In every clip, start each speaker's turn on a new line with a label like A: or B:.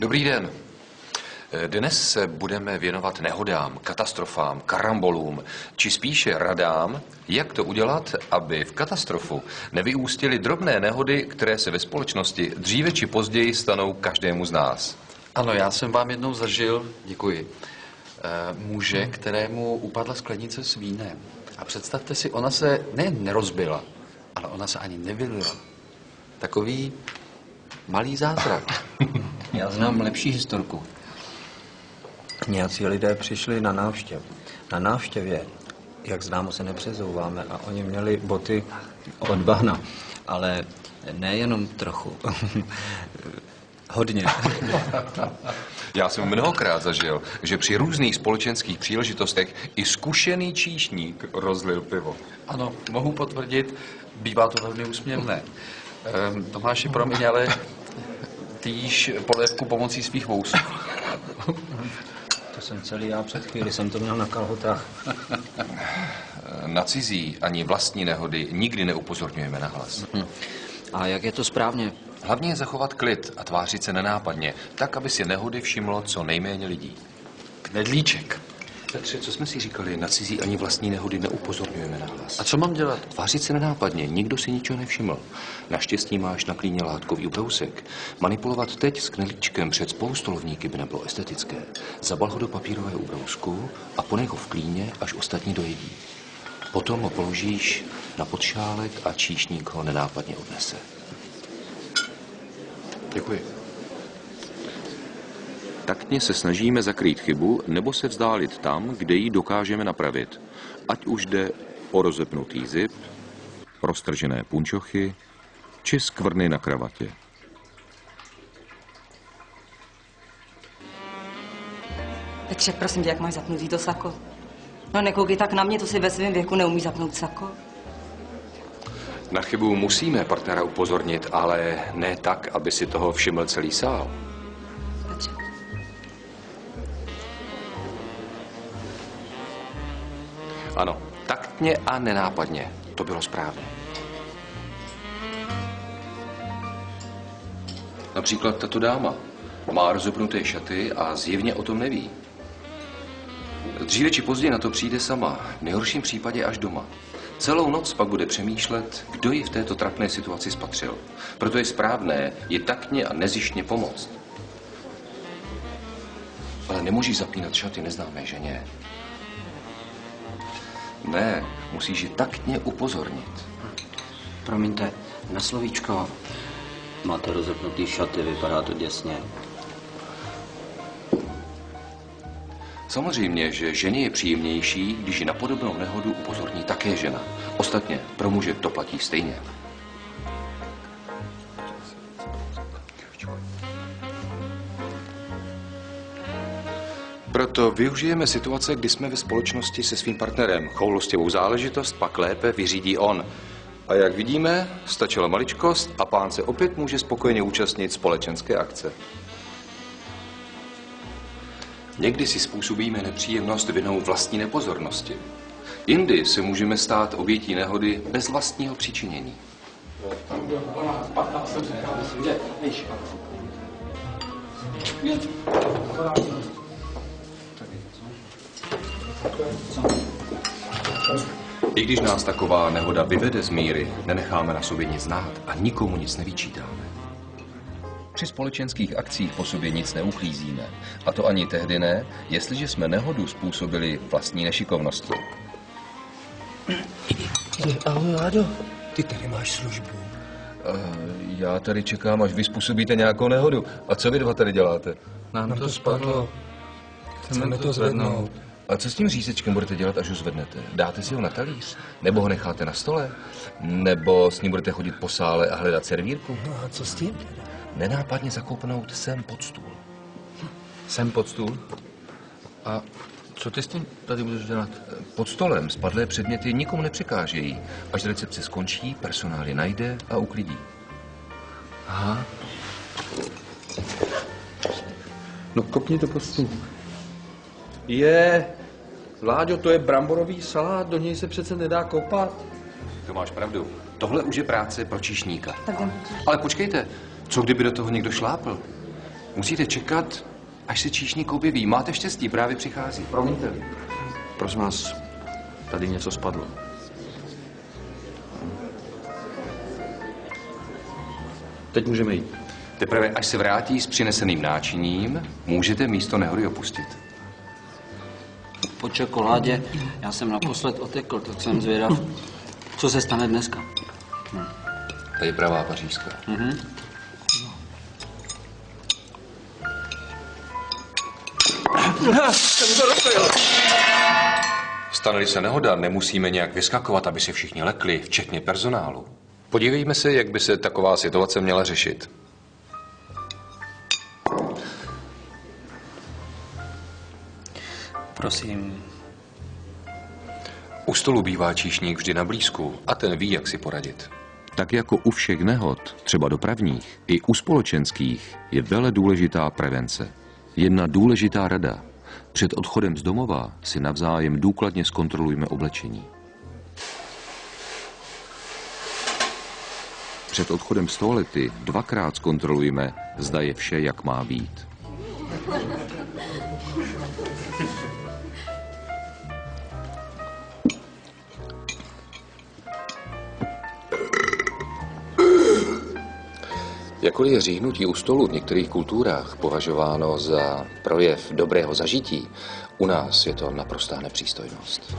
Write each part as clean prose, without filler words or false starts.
A: Dobrý den. Dnes se budeme věnovat nehodám, katastrofám, karambolům, či spíše radám, jak to udělat, aby v katastrofu nevyústily drobné nehody, které se ve společnosti dříve či později stanou každému z nás.
B: Ano, já jsem vám jednou zažil, děkuji, muže, kterému upadla sklenice s vínem. A představte si, ona se nejen nerozbila, ale ona se ani nevylila. Takový malý zázrak.
C: Já znám lepší historku. Nějací lidé přišli na návštěvu. Na návštěvě, jak známo, se nepřezouváme a oni měli boty od bahna. Ale nejenom trochu. Hodně.
A: Já jsem mnohokrát zažil, že při různých společenských příležitostech i zkušený číšník rozlil pivo.
B: Ano, mohu potvrdit, bývá to velmi úsměvné. Tomáši, promiň, ale ty jíš polévku pomocí svých vousů.
C: To jsem celý já, před chvíli jsem to měl na kalhotách.
A: Na cizí ani vlastní nehody nikdy neupozorňujeme na hlas.
C: A jak je to správně?
A: Hlavně je zachovat klid a tvářit se nenápadně, tak, aby si nehody všimlo co nejméně lidí.
B: Knedlíček.
A: Petře, co jsme si říkali, na cizí ani vlastní nehody neupozorňujeme na hlas.
B: A co mám dělat?
A: Tvářit se nenápadně, nikdo si ničeho nevšiml. Naštěstí máš na klíně látkový ubrousek. Manipulovat teď s knedlíčkem před spolustolovníky by nebylo estetické. Zabal ho do papírového ubrousku a ponech ho v klíně, až ostatní dojedí. Potom ho položíš na podšálek a číšník ho nenápadně odnese. Děkuji. Taktně se snažíme zakrýt chybu nebo se vzdálit tam, kde ji dokážeme napravit. Ať už jde o rozepnutý zip, roztržené punčochy či skvrny na kravatě.
D: Petře, prosím tě, jak máš zapnutý to sako? No nekoukej tak na mě, to si ve svém věku neumí zapnout sako.
A: Na chybu musíme partnera upozornit, ale ne tak, aby si toho všiml celý sál.
D: Petře.
A: Ano, taktně a nenápadně. To bylo správně. Například tato dáma má rozepnuté šaty a zjevně o tom neví. Dříve či později na to přijde sama, v nejhorším případě až doma. Celou noc pak bude přemýšlet, kdo ji v této trapné situaci spatřil. Proto je správné ji taktně a nezištně pomoct. Ale nemůžeš zapínat šaty neznámé ženě. Ne, musíš ji taktně upozornit.
C: Promiňte, na slovíčko. Máte rozepnutý šaty, vypadá to děsně.
A: Samozřejmě, že ženě je příjemnější, když ji na podobnou nehodu upozorní také žena. Ostatně pro muže to platí stejně. Proto využijeme situace, kdy jsme ve společnosti se svým partnerem. Choulostivou záležitost pak lépe vyřídí on. A jak vidíme, stačila maličkost a pán se opět může spokojeně účastnit společenské akce. Někdy si způsobíme nepříjemnost vinou vlastní nepozornosti. Jindy se můžeme stát obětí nehody bez vlastního přičinění. I když nás taková nehoda vyvede z míry, nenecháme na sobě nic znát a nikomu nic nevyčítáme. Při společenských akcích po sobě nic neuklízíme. A to ani tehdy ne, jestliže jsme nehodu způsobili vlastní nešikovností.
E: Ahoj, Láďo, ty tady máš službu.
A: Já tady čekám, až vy způsobíte nějakou nehodu. A co vy dva tady děláte?
E: Nám to spadlo. Chceme to zvednout.
A: A co s tím řízečkem budete dělat, až ho zvednete? Dáte si ho na talíř? Nebo ho necháte na stole? Nebo s ním budete chodit po sále a hledat servírku?
E: No a co s tím teda?
A: Nenápadně zakoupnout sem pod stůl.
B: Jsem pod stůl. A co ty s tím tady budeš dělat?
A: Pod stolem spadlé předměty nikomu nepřekážejí. Až recepce skončí, personál je najde a uklidí.
B: Aha. No kopni to pod stůl. Láďo, to je bramborový salát, do něj se přece nedá kopat.
A: To máš pravdu. Tohle už je práce pro číšníka.
D: Tak jdem.
A: Ale počkejte, co kdyby do toho někdo šlápl? Musíte čekat, až se číšník objeví. Máte štěstí, právě přichází.
B: Promiňte. Prosím vás, tady něco spadlo. Teď můžeme jít.
A: Teprve až se vrátí s přineseným náčiním, můžete místo nehody opustit.
F: Po čokoládě já jsem naposled otekl, tak jsem zvědav, co se stane dneska.
A: Tady je pravá pařížská. Stane-li se nehoda, nemusíme nějak vyskakovat, aby se všichni lekli, včetně personálu. Podívejme se, jak by se taková situace měla řešit.
F: Prosím.
A: U stolu bývá číšník vždy na blízku a ten ví, jak si poradit. Tak jako u všech nehod, třeba dopravních, i u společenských, je vele důležitá prevence. Jedna důležitá rada. Před odchodem z domova si navzájem důkladně zkontrolujme oblečení. Před odchodem z toalety dvakrát zkontrolujme, zda je vše, jak má být. Jakkoliv je říhnutí u stolu v některých kulturách považováno za projev dobrého zažití, u nás je to naprostá nepřístojnost.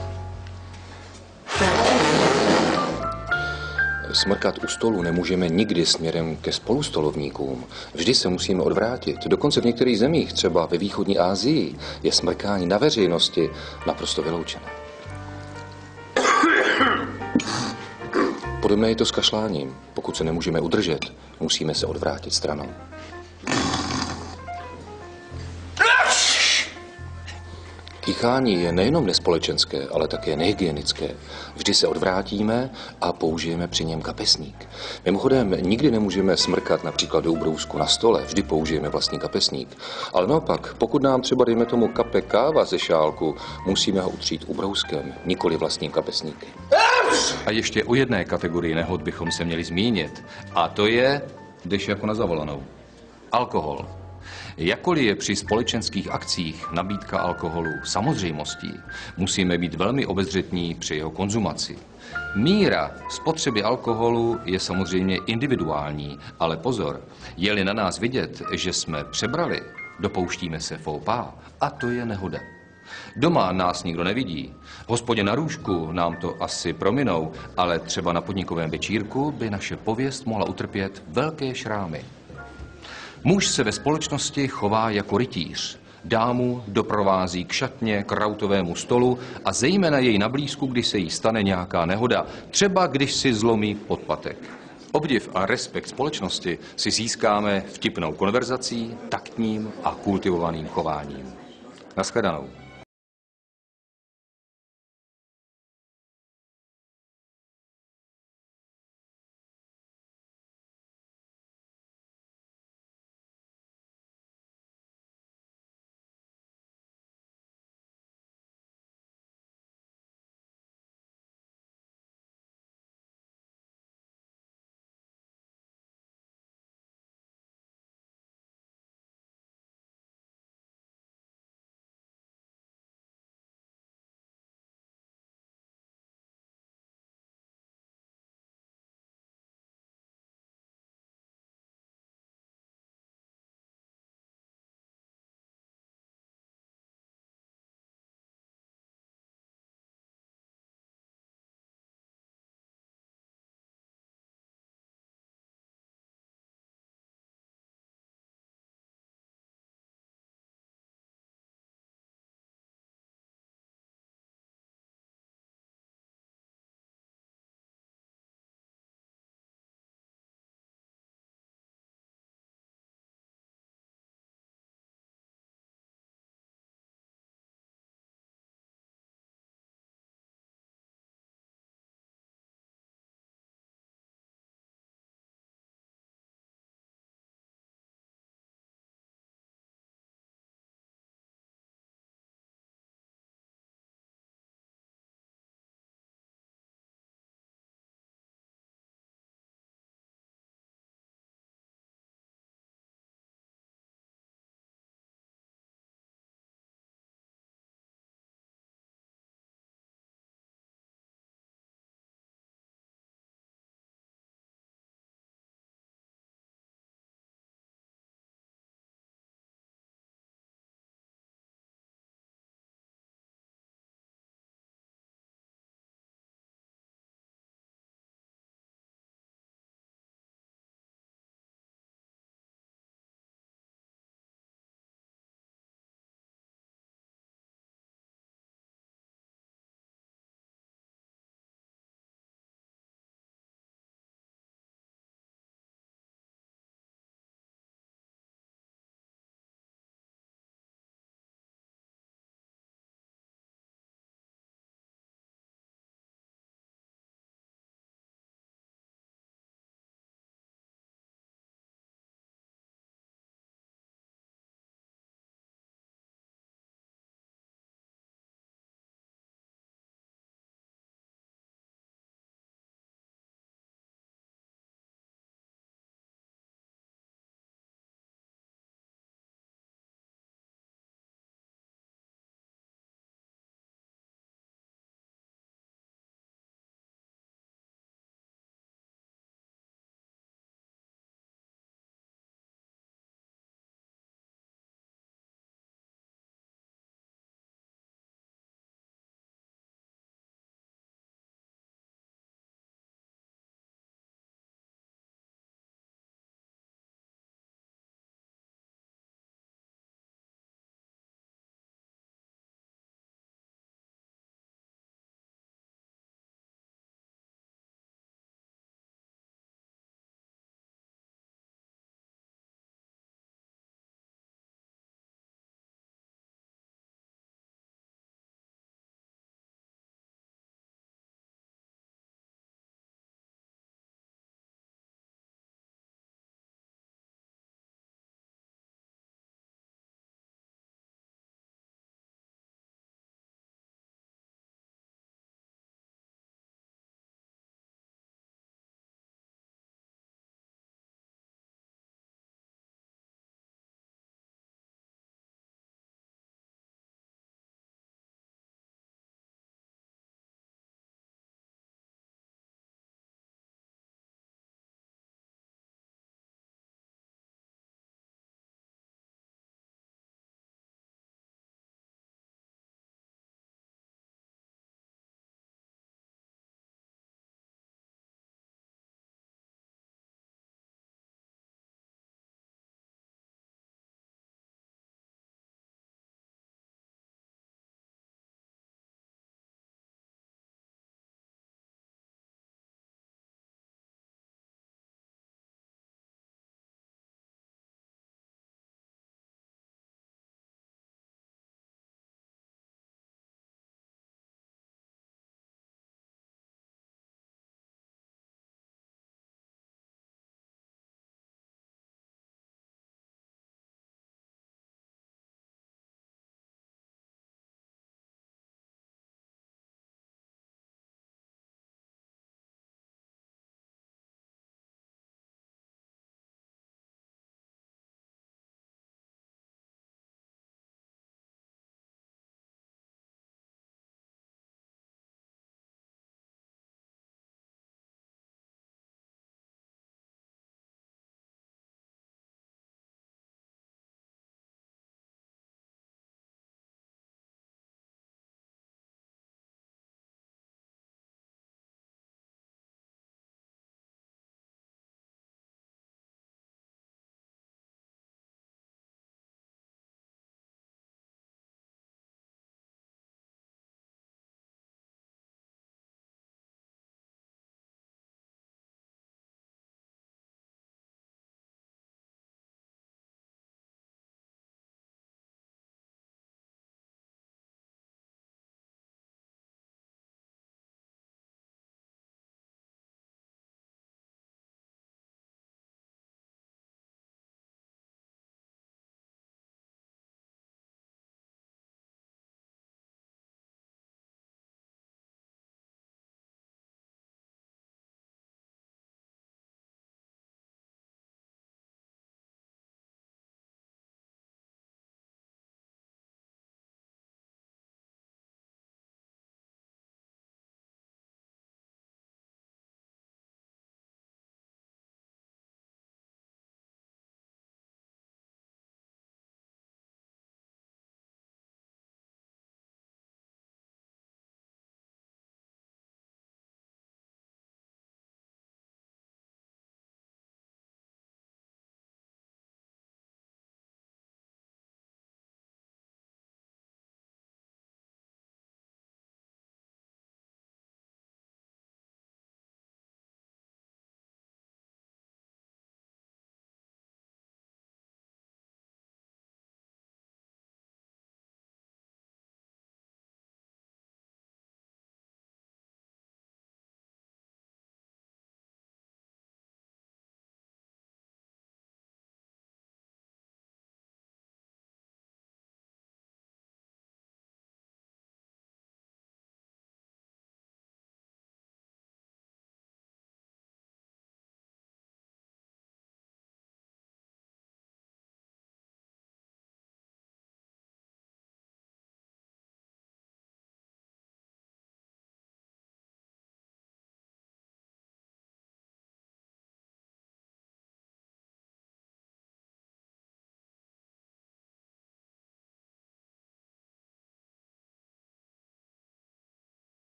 A: Smrkat u stolu nemůžeme nikdy směrem ke spolustolovníkům. Vždy se musíme odvrátit. Dokonce v některých zemích, třeba ve východní Asii, je smrkání na veřejnosti naprosto vyloučené. Podobné je to s kašláním. Pokud se nemůžeme udržet, musíme se odvrátit stranou. Kýchání je nejenom nespolečenské, ale také nehygienické. Vždy se odvrátíme a použijeme při něm kapesník. Mimochodem, nikdy nemůžeme smrkat například do ubrousku na stole, vždy použijeme vlastní kapesník. Ale naopak, pokud nám třeba, dejme tomu, kape káva ze šálku, musíme ho utřít ubrouskem, nikoli vlastním kapesníkem. A ještě o jedné kategorii nehod bychom se měli zmínit. A to je, jdeš jako na zavolanou. Alkohol. Jakkoliv je při společenských akcích nabídka alkoholu samozřejmostí, musíme být velmi obezřetní při jeho konzumaci. Míra spotřeby alkoholu je samozřejmě individuální, ale pozor, je-li na nás vidět, že jsme přebrali, dopouštíme se faux pas a to je nehoda. Doma nás nikdo nevidí. V hospodě na růžku nám to asi prominou, ale třeba na podnikovém večírku by naše pověst mohla utrpět velké šrámy. Muž se ve společnosti chová jako rytíř. Dámu doprovází k šatně, k rautovému stolu a zejména jej na blízku, když se jí stane nějaká nehoda, třeba když si zlomí podpatek. Obdiv a respekt společnosti si získáme vtipnou konverzací, taktním a kultivovaným chováním. Naschledanou.